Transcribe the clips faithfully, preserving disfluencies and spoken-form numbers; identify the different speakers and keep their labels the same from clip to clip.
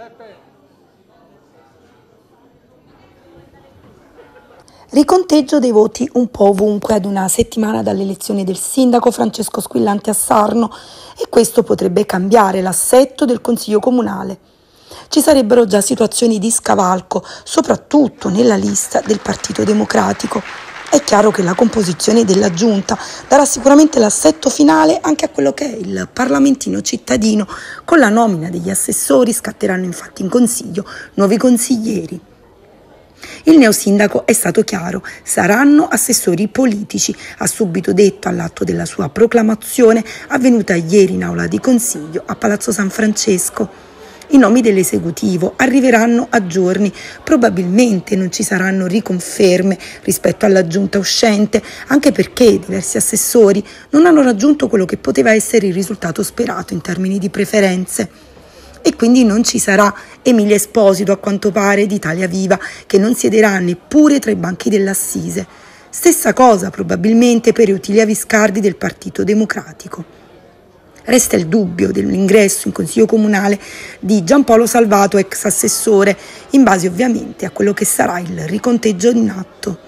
Speaker 1: Riconteggio dei voti un po' ovunque ad una settimana dall'elezione del sindaco Francesco Squillante a Sarno, e questo potrebbe cambiare l'assetto del Consiglio Comunale. Ci sarebbero già situazioni di scavalco, soprattutto nella lista del Partito Democratico. È chiaro che la composizione della giunta darà sicuramente l'assetto finale anche a quello che è il parlamentino cittadino. Con la nomina degli assessori scatteranno infatti in consiglio nuovi consiglieri. Il neosindaco è stato chiaro: saranno assessori politici, ha subito detto all'atto della sua proclamazione avvenuta ieri in aula di consiglio a Palazzo San Francesco. I nomi dell'esecutivo arriveranno a giorni, probabilmente non ci saranno riconferme rispetto alla giunta uscente, anche perché diversi assessori non hanno raggiunto quello che poteva essere il risultato sperato in termini di preferenze. E quindi non ci sarà Emilia Esposito, a quanto pare, di Italia Viva, che non siederà neppure tra i banchi dell'Assise. Stessa cosa probabilmente per Eutilia Viscardi del Partito Democratico. Resta il dubbio dell'ingresso in Consiglio Comunale di Giampaolo Salvato, ex assessore, in base ovviamente a quello che sarà il riconteggio in atto.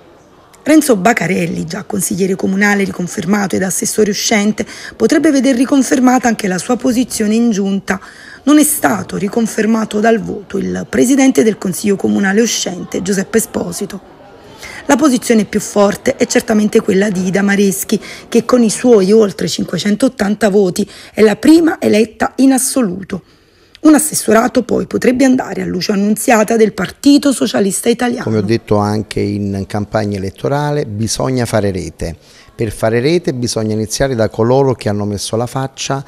Speaker 1: Renzo Baccarelli, già consigliere comunale riconfermato ed assessore uscente, potrebbe veder riconfermata anche la sua posizione in giunta. Non è stato riconfermato dal voto il presidente del Consiglio Comunale uscente, Giuseppe Esposito. La posizione più forte è certamente quella di Ida Mareschi, che con i suoi oltre cinquecentottanta voti è la prima eletta in assoluto. Un assessorato poi potrebbe andare a Lucio Annunziata del Partito Socialista Italiano.
Speaker 2: Come ho detto anche in campagna elettorale, bisogna fare rete. Per fare rete bisogna iniziare da coloro che hanno messo la faccia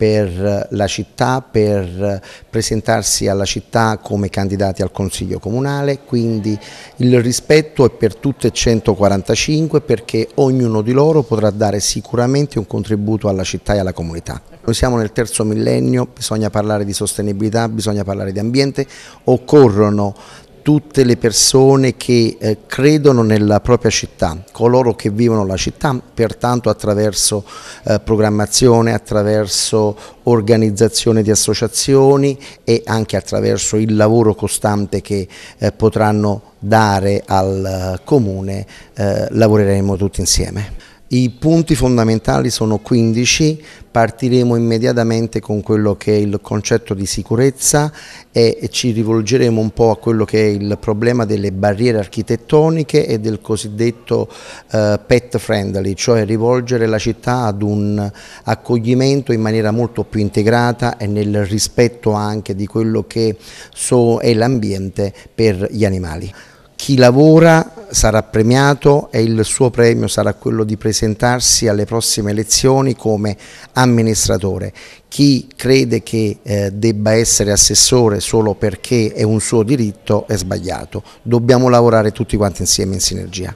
Speaker 2: per la città, per presentarsi alla città come candidati al Consiglio Comunale, quindi il rispetto è per tutte e centoquarantacinque, perché ognuno di loro potrà dare sicuramente un contributo alla città e alla comunità. Noi siamo nel terzo millennio, bisogna parlare di sostenibilità, bisogna parlare di ambiente, occorrono tutte le persone che eh, credono nella propria città, coloro che vivono la città, pertanto attraverso eh, programmazione, attraverso organizzazione di associazioni e anche attraverso il lavoro costante che eh, potranno dare al uh, comune, eh, lavoreremo tutti insieme. I punti fondamentali sono quindici, partiremo immediatamente con quello che è il concetto di sicurezza e ci rivolgeremo un po' a quello che è il problema delle barriere architettoniche e del cosiddetto uh, pet friendly, cioè rivolgere la città ad un accoglimento in maniera molto più integrata e nel rispetto anche di quello che so è l'ambiente per gli animali. Chi lavora sarà premiato e il suo premio sarà quello di presentarsi alle prossime elezioni come amministratore. Chi crede che eh, debba essere assessore solo perché è un suo diritto è sbagliato. Dobbiamo lavorare tutti quanti insieme in sinergia.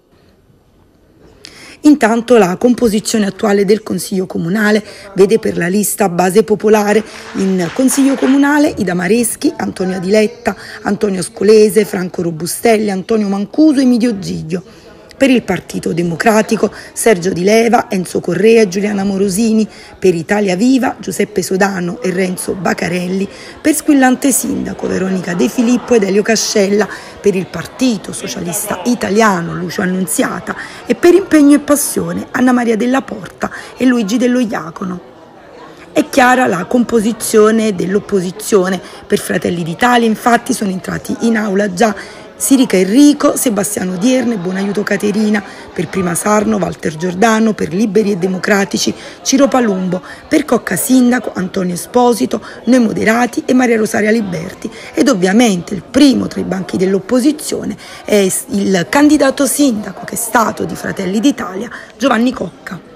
Speaker 1: Intanto la composizione attuale del Consiglio Comunale vede per la lista base popolare in Consiglio Comunale Ida Mareschi, Antonio Adiletta, Antonio Scolese, Franco Robustelli, Antonio Mancuso e Emidio Giglio. Per il Partito Democratico Sergio Di Leva, Enzo Correa e Giuliana Morosini, per Italia Viva Giuseppe Sodano e Renzo Baccarelli, per Squillante Sindaco Veronica De Filippo ed Elio Cascella, per il Partito Socialista Italiano Lucio Annunziata e per Impegno e Passione Anna Maria Della Porta e Luigi Dello Iacono. È chiara la composizione dell'opposizione. Per Fratelli d'Italia infatti sono entrati in aula già Sirica Enrico, Sebastiano Dierne, Buonaiuto Caterina, per Prima Sarno Walter Giordano, per Liberi e Democratici Ciro Palumbo, per Cocca Sindaco Antonio Esposito, Noi Moderati e Maria Rosaria Liberti, ed ovviamente il primo tra i banchi dell'opposizione è il candidato sindaco che è stato di Fratelli d'Italia Giovanni Cocca.